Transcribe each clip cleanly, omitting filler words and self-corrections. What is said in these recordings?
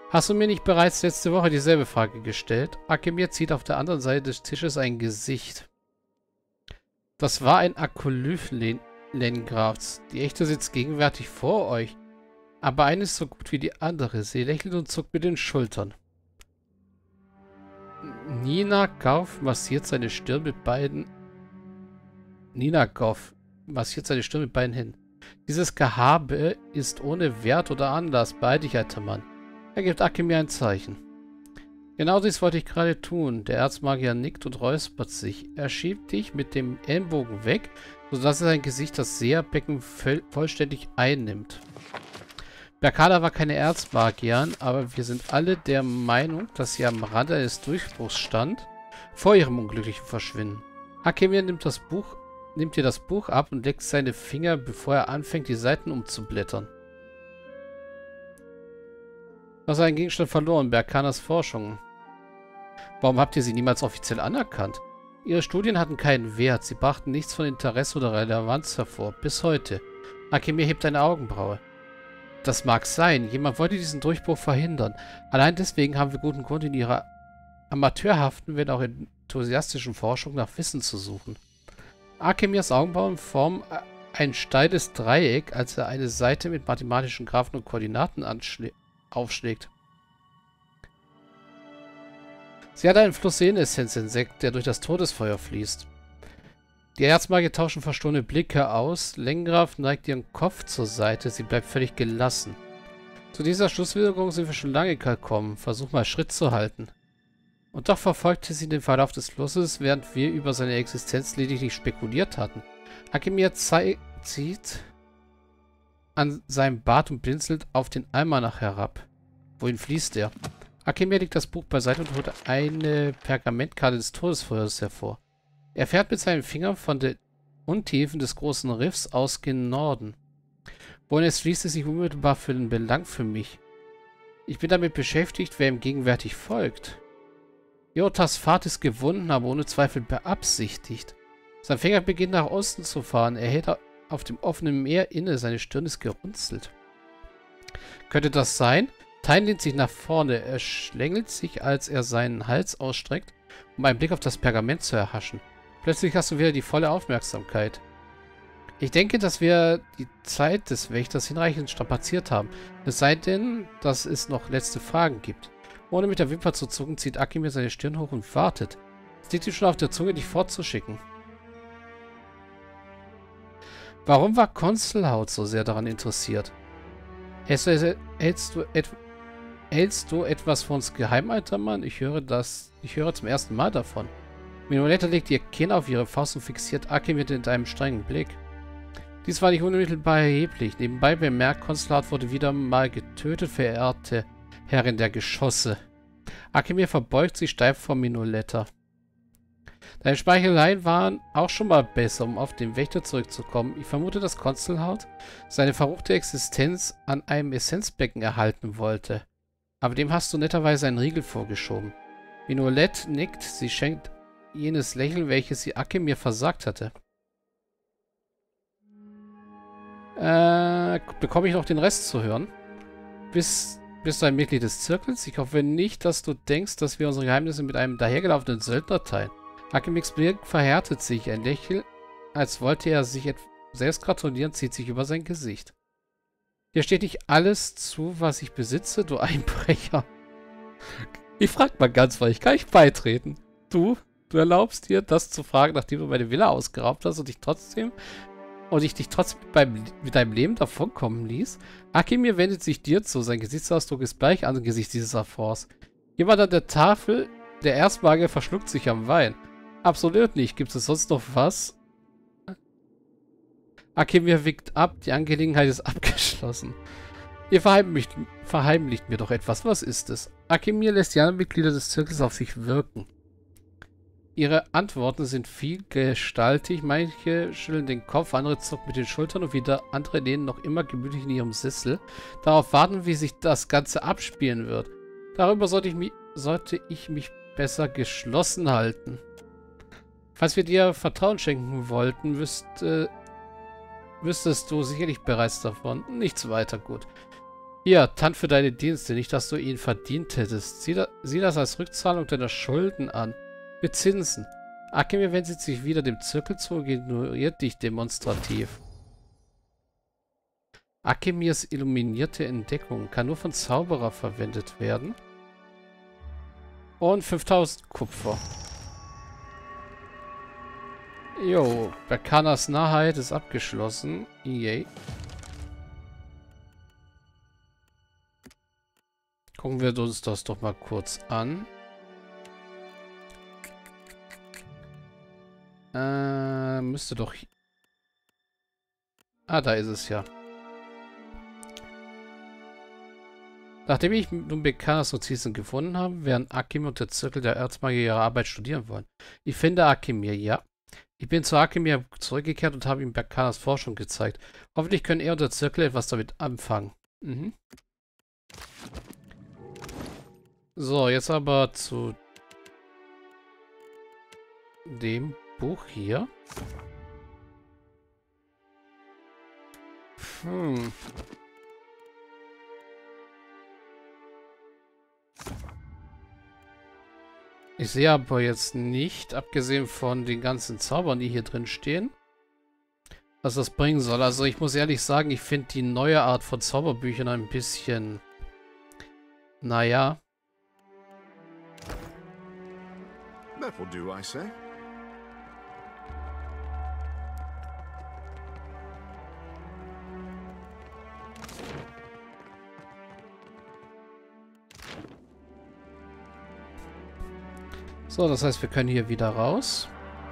Hast du mir nicht bereits letzte Woche dieselbe Frage gestellt? Akemir zieht auf der anderen Seite des Tisches ein Gesicht. Das war ein Akolyph, Lengrafs. Die echte sitzt gegenwärtig vor euch. Aber eine ist so gut wie die andere. Sie lächelt und zuckt mit den Schultern. Nina Goff massiert seine Stirn mit beiden... Nina Goff massiert seine Stirn mit beiden Händen. Dieses Gehabe ist ohne Wert oder Anlass. Beeil dich, alter Mann. Er gibt Akemir ein Zeichen. Genau dies wollte ich gerade tun. Der Erzmagier nickt und räuspert sich. Er schiebt dich mit dem Ellenbogen weg, sodass sein Gesicht das Seherbecken vollständig einnimmt. Berkada war keine Erzmagierin, aber wir sind alle der Meinung, dass sie am Rande eines Durchbruchs stand, vor ihrem unglücklichen Verschwinden. Akemir nimmt ihr das Buch ab und leckt seine Finger, bevor er anfängt, die Seiten umzublättern. Du hast einen Gegenstand verloren, Berkanas Forschung. Warum habt ihr sie niemals offiziell anerkannt? Ihre Studien hatten keinen Wert, sie brachten nichts von Interesse oder Relevanz hervor, bis heute. Akemir hebt eine Augenbraue. Das mag sein, jemand wollte diesen Durchbruch verhindern. Allein deswegen haben wir guten Grund, in ihrer amateurhaften, wenn auch enthusiastischen Forschung nach Wissen zu suchen. Akemirs Augenbrauen formen ein steiles Dreieck, als er eine Seite mit mathematischen Graphen und Koordinaten aufschlägt. Sie hat einen Fluss Seelenessenz entdeckt, der durch das Todesfeuer fließt. Die Erzmagier tauschen verstohlene Blicke aus. Lengraf neigt ihren Kopf zur Seite. Sie bleibt völlig gelassen. Zu dieser Schlussfolgerung sind wir schon lange gekommen. Versuch mal Schritt zu halten. Und doch verfolgte sie den Verlauf des Flusses, während wir über seine Existenz lediglich spekuliert hatten. Akemir zieht an seinem Bart und blinzelt auf den Almanach herab. Wohin fließt er? Akemir legt das Buch beiseite und holt eine Pergamentkarte des Todesfeuers hervor. Er fährt mit seinen Fingern von den Untiefen des großen Riffs aus gen Norden. Wohin es fließt, ist nicht unmittelbar für den Belang für mich. Ich bin damit beschäftigt, wer ihm gegenwärtig folgt. Jotas Fahrt ist gewunden, aber ohne Zweifel beabsichtigt. Sein Finger beginnt nach Osten zu fahren. Er hält auf dem offenen Meer inne. Seine Stirn ist gerunzelt. Könnte das sein? Tain lehnt sich nach vorne. Er schlängelt sich, als er seinen Hals ausstreckt, um einen Blick auf das Pergament zu erhaschen. Plötzlich hast du wieder die volle Aufmerksamkeit. Ich denke, dass wir die Zeit des Wächters hinreichend strapaziert haben. Es sei denn, dass es noch letzte Fragen gibt. Ohne mit der Wimper zu zucken, zieht Akemir seine Stirn hoch und wartet. Es liegt ihm schon auf der Zunge, dich fortzuschicken. Warum war Consulhaut so sehr daran interessiert? Hältst du etwas von uns geheim, alter Mann? Ich höre zum ersten Mal davon. Minoletta legt ihr Kinn auf ihre Faust und fixiert Akemir mit einem strengen Blick. Dies war nicht unmittelbar erheblich. Nebenbei bemerkt, Consulhaut wurde wieder mal getötet, verehrte Herrin der Geschosse. Akemir verbeugt sich steif vor Minoletta. Deine Speicheleien waren auch schon mal besser, um auf den Wächter zurückzukommen. Ich vermute, dass Consulhaut seine verruchte Existenz an einem Essenzbecken erhalten wollte. Aber dem hast du netterweise einen Riegel vorgeschoben. Minolette nickt, sie schenkt jenes Lächeln, welches sie Akemir versagt hatte. Bekomme ich noch den Rest zu hören? Bist du ein Mitglied des Zirkels? Ich hoffe nicht, dass du denkst, dass wir unsere Geheimnisse mit einem dahergelaufenen Söldner teilen. Akemirs Blick verhärtet sich. Ein Lächeln, als wollte er sich selbst gratulieren, zieht sich über sein Gesicht. Hier steht nicht alles zu, was ich besitze, du Einbrecher. Ich frag mal ganz frech, kann ich beitreten? Du erlaubst dir, das zu fragen, nachdem du meine Villa ausgeraubt hast und ich dich trotzdem mit deinem Leben davonkommen ließ? Akemir wendet sich dir zu. Sein Gesichtsausdruck ist bleich angesichts dieses Affronts. Jemand an der Tafel, der Erzmagier, verschluckt sich am Wein. Absolut nicht. Gibt es sonst noch was? Akemir winkt ab. Die Angelegenheit ist abgeschlossen. Ihr verheimlicht mir doch etwas. Was ist es? Akemir lässt die anderen Mitglieder des Zirkels auf sich wirken. Ihre Antworten sind vielgestaltig. Manche schütteln den Kopf, andere zucken mit den Schultern und wieder andere lehnen noch immer gemütlich in ihrem Sessel. Darauf warten, wie sich das Ganze abspielen wird. Darüber sollte ich mich besser geschlossen halten. Falls wir dir Vertrauen schenken wollten, wüsstest du sicherlich bereits davon. Nichts weiter gut. Hier, Tant für deine Dienste, nicht, dass du ihn verdient hättest. Sieh das als Rückzahlung deiner Schulden an. Mit Zinsen. Akemir wendet sich wieder dem Zirkel zu und ignoriert dich demonstrativ. Akemirs illuminierte Entdeckung kann nur von Zauberer verwendet werden. Und 5000 Kupfer. Jo, Berkanas Nahheit ist abgeschlossen. Yay. Gucken wir uns das doch mal kurz an. Müsste doch... Ah, da ist es ja. Nachdem ich nun Berkanas Notizen gefunden habe, werden Akemir und der Zirkel der Erzmagier ihre Arbeit studieren wollen. Ich finde Akemir, ja. Ich bin zu Akemir zurückgekehrt und habe ihm Berkanas Forschung gezeigt. Hoffentlich können er und der Zirkel etwas damit anfangen. Mhm. So, jetzt aber zu dem Buch hier. Ich sehe aber jetzt nicht, abgesehen von den ganzen Zaubern, die hier drin stehen, was das bringen soll. Also ich muss ehrlich sagen, ich finde die neue Art von Zauberbüchern ein bisschen... Naja. That will do, I say. So, das heißt, wir können hier wieder raus.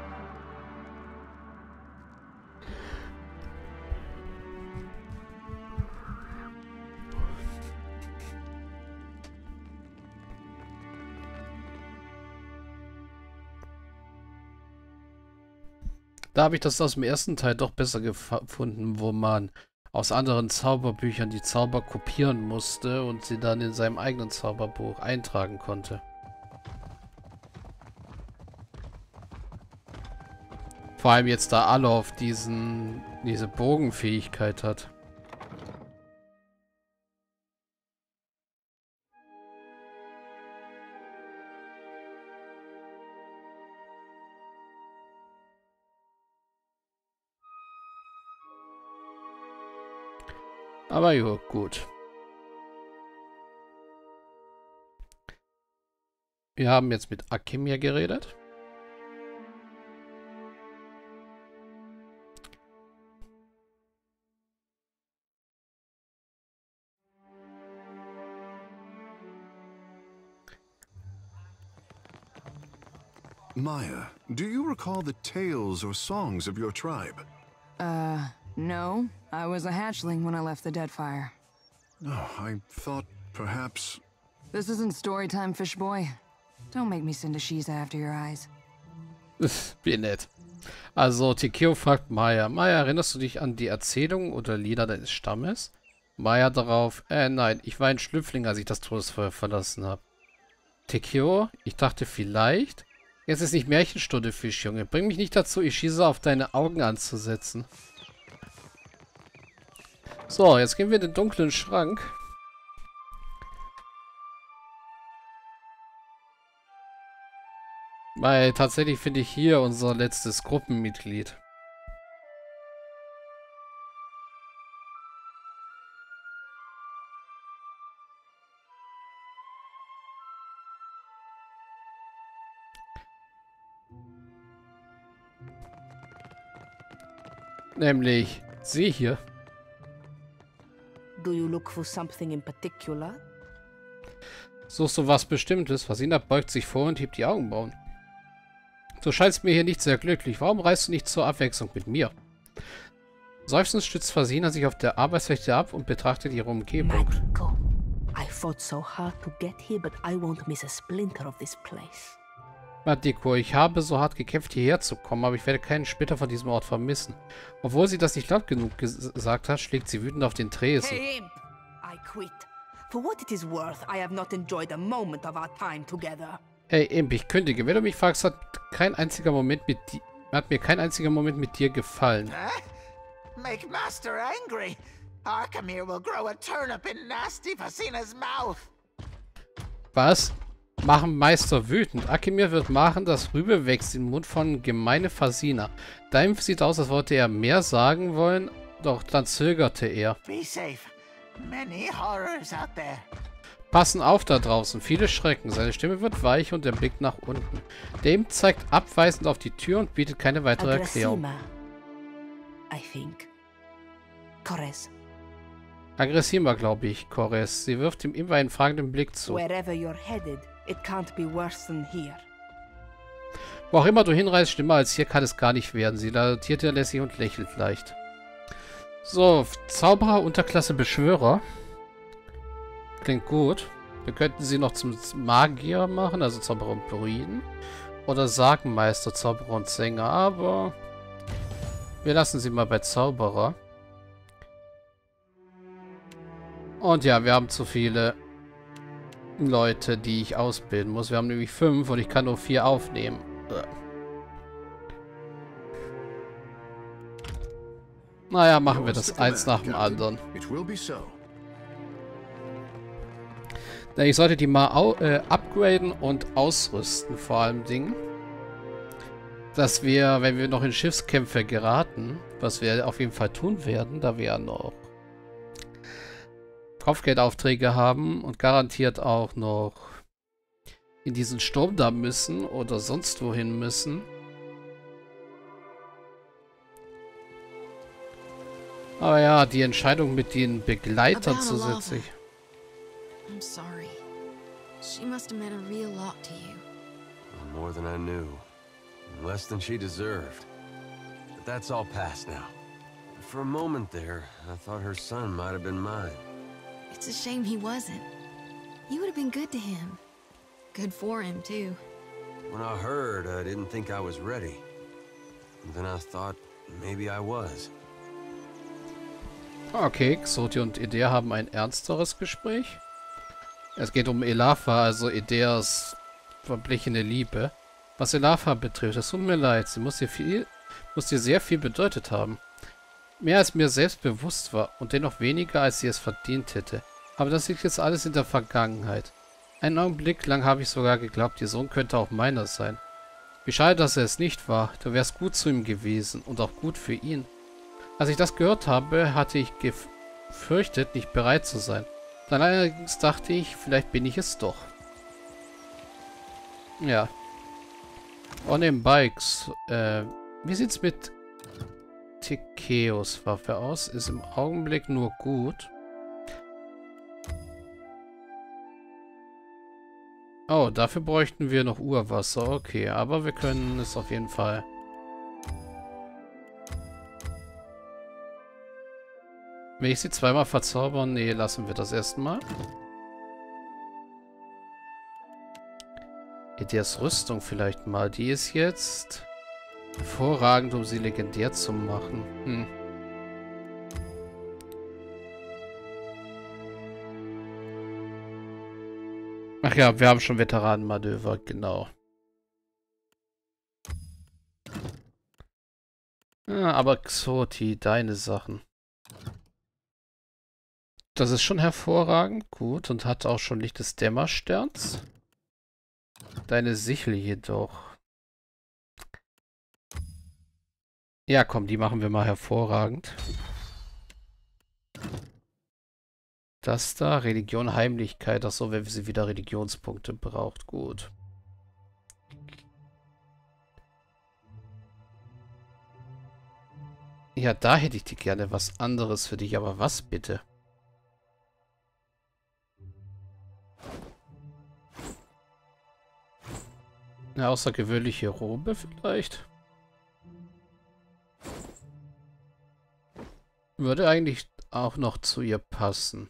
Da habe ich das aus dem ersten Teil doch besser gefunden, wo man aus anderen Zauberbüchern die Zauber kopieren musste und sie dann in seinem eigenen Zauberbuch eintragen konnte. Vor allem jetzt, da Alof diese Bogenfähigkeit hat. Aber jo, gut. Wir haben jetzt mit Akemir geredet. Maya, do you recall the tales or songs of your tribe? No. I was a hatchling when I left the Deadfire. Oh, I thought perhaps... This isn't story time, fish boy. Don't make me send a Shiza after your eyes. Wie nett. Also, Tikeo fragt Maya. Maya, erinnerst du dich an die Erzählungen oder Lieder deines Stammes? Maya darauf, nein, ich war ein Schlüpfling, als ich das Todesfeuer verlassen habe. Tikeo, ich dachte vielleicht... Jetzt ist nicht Märchenstunde, Fischjunge. Bring mich nicht dazu, Ishiza auf deine Augen anzusetzen. So, jetzt gehen wir in den dunklen Schrank. Weil tatsächlich finde ich hier unser letztes Gruppenmitglied. Nämlich sie hier. Do you look for something in particular? Suchst du was Bestimmtes? Fasina beugt sich vor und hebt die Augenbrauen. Du scheinst mir hier nicht sehr glücklich. Warum reist du nicht zur Abwechslung mit mir? Seufzend stützt Fasina sich auf der Arbeitsfläche ab und betrachtet ihre Umgebung. Magico. I fought so hard to get here, but I won't miss a splinter of this place. Madiko, ich habe so hart gekämpft, hierher zu kommen, aber ich werde keinen Splitter von diesem Ort vermissen. Obwohl sie das nicht laut genug gesagt hat, schlägt sie wütend auf den Tresen. Hey, imp! I quit. For what it is worth, I have not enjoyed a moment of our time together. Hey, Imp, ich kündige. Wenn du mich fragst, hat mir kein einziger Moment mit dir gefallen. Make Master angry? Arkamir will grow a turnip in nasty Fasina's mouth. Was? Machen Meister wütend. Akimir wird machen, dass Rübe wächst im Mund von gemeine Fasina. Daim sieht aus, als wollte er mehr sagen wollen, doch dann zögerte er. Be safe. Many horrors out there. Passen auf da draußen, viele Schrecken. Seine Stimme wird weich und der Blick nach unten. Dame zeigt abweisend auf die Tür und bietet keine weitere Erklärung. I think. Kores. Aggressiver, glaube ich, Kores. Sie wirft ihm immer einen fragenden Blick zu. Wherever you're headed, it can't be worse than here. Wo auch immer du hinreist, schlimmer als hier kann es gar nicht werden. Sie ladutierte lässig und lächelt leicht. So, Zauberer, Unterklasse, Beschwörer. Klingt gut. Wir könnten sie noch zum Magier machen, also Zauberer und Druiden. Oder Sagenmeister, Zauberer und Sänger, aber wir lassen sie mal bei Zauberer. Und ja, wir haben zu viele Leute, die ich ausbilden muss. Wir haben nämlich 5 und ich kann nur 4 aufnehmen. Naja, machen wir das eins nach dem anderen. Ich sollte die mal upgraden und ausrüsten, vor allem Dingen. Dass wir, wenn wir noch in Schiffskämpfe geraten, was wir auf jeden Fall tun werden, da wir ja noch Kopfgeldaufträge haben und garantiert auch noch in diesen Sturm da müssen oder sonst wohin müssen. Aber ja, die Entscheidung mit den Begleitern zusätzlich. I'm sorry. She must have meant a real lot to you. More than I knew. Less than she deserved. But that's all past now. For a moment there, I thought her son might have been mine. It's a shame he wasn't. You would have been good to him. Good for him, too. When I heard, I didn't think I was ready. And then I thought maybe I was. Okay, Xoti und Edea haben ein ernsteres Gespräch. Es geht um Elafa, also Edeas verblichene Liebe. Was Elafa betrifft, es tut mir leid, sie muss dir sehr viel bedeutet haben. Mehr als mir selbst bewusst war und dennoch weniger, als sie es verdient hätte. Aber das liegt jetzt alles in der Vergangenheit. Einen Augenblick lang habe ich sogar geglaubt, ihr Sohn könnte auch meiner sein. Wie schade, dass er es nicht war. Du wärst gut zu ihm gewesen und auch gut für ihn. Als ich das gehört habe, hatte ich gefürchtet, nicht bereit zu sein. Dann allerdings dachte ich, vielleicht bin ich es doch. Ja. On den Bikes. Wie sieht's mit Tikeos Waffe aus? Ist im Augenblick nur gut. Oh, dafür bräuchten wir noch Urwasser. Okay, aber wir können es auf jeden Fall. Will ich sie zweimal verzaubern? Nee, lassen wir das erstmal. Edeas Rüstung vielleicht mal. Die ist jetzt hervorragend, um sie legendär zu machen. Ach ja, wir haben schon Veteranenmanöver, genau. Ja, aber Xoti, deine Sachen. Das ist schon hervorragend, gut, und hat auch schon Licht des Dämmersterns. Deine Sichel jedoch. Ja, komm, die machen wir mal hervorragend. Das da, Religion, Heimlichkeit. Achso, wenn sie wieder Religionspunkte braucht. Gut. Ja, da hätte ich die gerne was anderes für dich. Aber was bitte? Eine außergewöhnliche Robe vielleicht? Würde eigentlich auch noch zu ihr passen.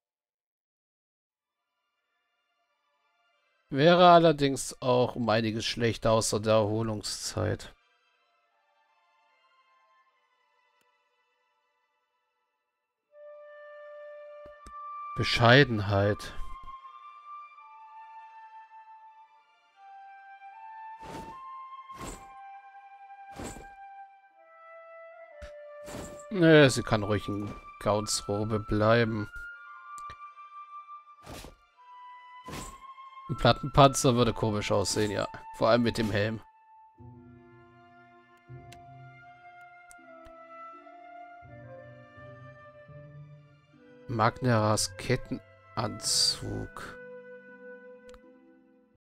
Wäre allerdings auch um einiges schlechter außer der Erholungszeit. Bescheidenheit. Nö, sie kann ruhig ein Scoutsrobe bleiben. Ein Plattenpanzer würde komisch aussehen, ja. Vor allem mit dem Helm. Magneras Kettenanzug.